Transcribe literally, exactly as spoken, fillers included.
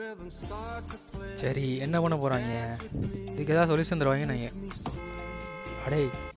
சரி என்ன பண்ண போகிறாங்க? இதுக்கு ஏதாவது சொல்யூஷன் தருவாங்க நீங்கள். அடே